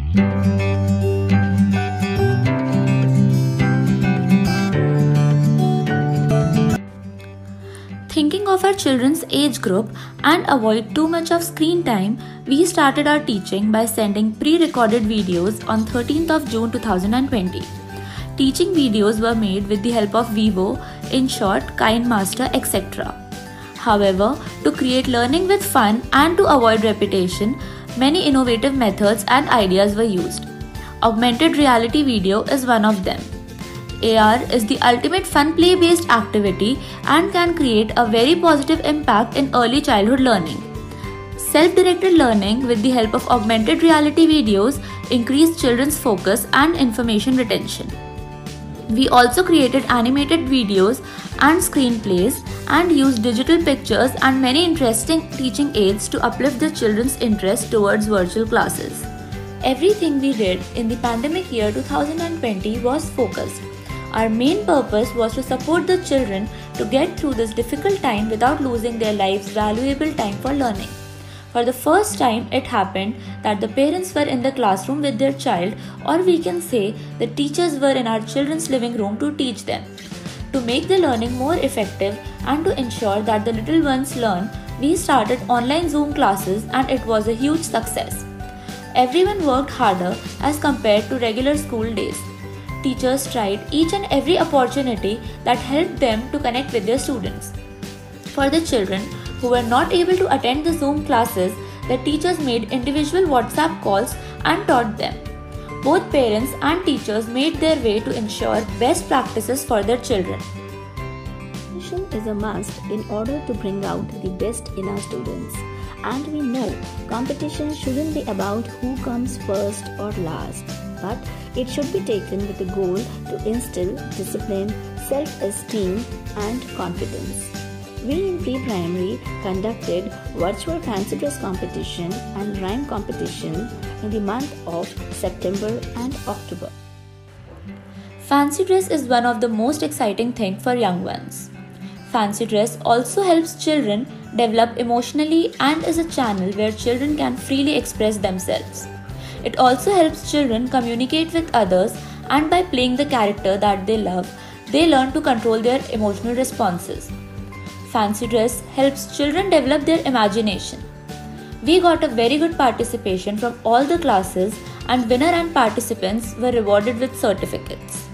Thinking of our children's age group and avoid too much of screen time, we started our teaching by sending pre-recorded videos on 13th of June 2020. Teaching videos were made with the help of Vivo, InShot, KineMaster, etc. However, to create learning with fun and to avoid repetition, many innovative methods and ideas were used. Augmented reality video is one of them. AR is the ultimate fun play-based activity and can create a very positive impact in early childhood learning. Self-directed learning with the help of augmented reality videos increased children's focus and information retention. We also created animated videos and screenplays and used digital pictures and many interesting teaching aids to uplift the children's interest towards virtual classes. Everything we did in the pandemic year 2020 was focused. Our main purpose was to support the children to get through this difficult time without losing their life's valuable time for learning. For the first time, it happened that the parents were in the classroom with their child, or we can say the teachers were in our children's living room to teach them. To make the learning more effective and to ensure that the little ones learn, we started online Zoom classes and it was a huge success. Everyone worked harder as compared to regular school days. Teachers tried each and every opportunity that helped them to connect with their students. For the children who were not able to attend the Zoom classes, the teachers made individual WhatsApp calls and taught them. Both parents and teachers made their way to ensure best practices for their children. Competition is a must in order to bring out the best in our students. And we know competition shouldn't be about who comes first or last, but it should be taken with the goal to instill discipline, self-esteem and confidence. We in pre-primary conducted virtual fancy dress competition and rhyme competition in the month of September and October. Fancy dress is one of the most exciting things for young ones. Fancy dress also helps children develop emotionally and is a channel where children can freely express themselves. It also helps children communicate with others, and by playing the character that they love, they learn to control their emotional responses. Fancy dress helps children develop their imagination. We got a very good participation from all the classes, and winner and participants were rewarded with certificates.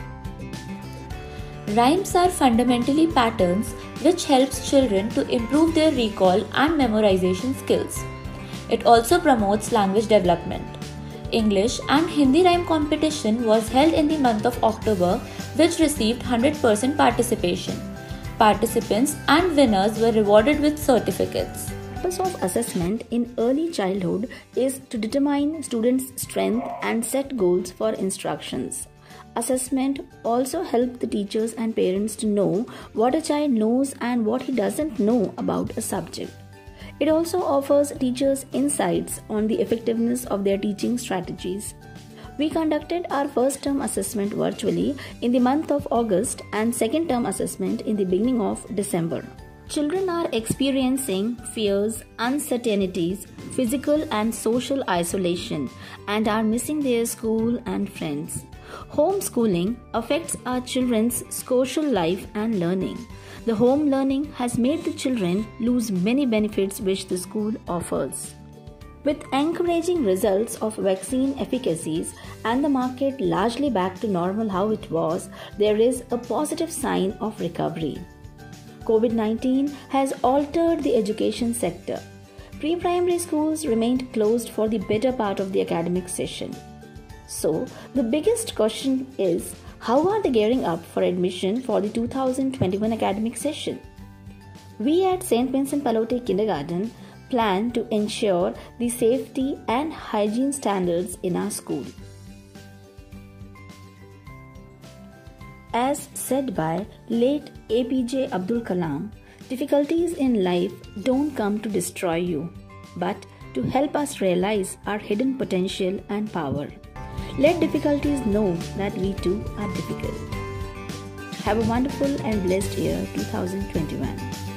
Rhymes are fundamentally patterns which helps children to improve their recall and memorization skills. It also promotes language development. English and Hindi rhyme competition was held in the month of October, which received 100% participation. Participants and winners were rewarded with certificates. The purpose of assessment in early childhood is to determine students' strength and set goals for instructions. Assessment also helps the teachers and parents to know what a child knows and what he doesn't know about a subject. It also offers teachers insights on the effectiveness of their teaching strategies. We conducted our first term assessment virtually in the month of August and second term assessment in the beginning of December. Children are experiencing fears, uncertainties, physical and social isolation, and are missing their school and friends. Homeschooling affects our children's social life and learning. The home learning has made the children lose many benefits which the school offers. With encouraging results of vaccine efficacies and the market largely back to normal how it was, there is a positive sign of recovery. COVID-19 has altered the education sector. Pre-primary schools remained closed for the better part of the academic session. So, the biggest question is, how are they gearing up for admission for the 2021 academic session? We at St. Vincent Pallote Kindergarten plan to ensure the safety and hygiene standards in our school. As said by late APJ Abdul Kalam, difficulties in life don't come to destroy you, but to help us realize our hidden potential and power. Let difficulties know that we too are difficult. Have a wonderful and blessed year 2021.